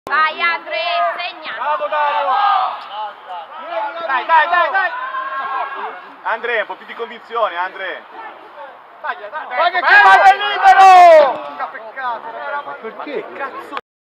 Vai Andre, segna! Bravo Dario! Dai! Andre, un po' più di convinzione, Andre! Dai! Ma che c'è, libero! Peccato! Ma perché? Cazzo!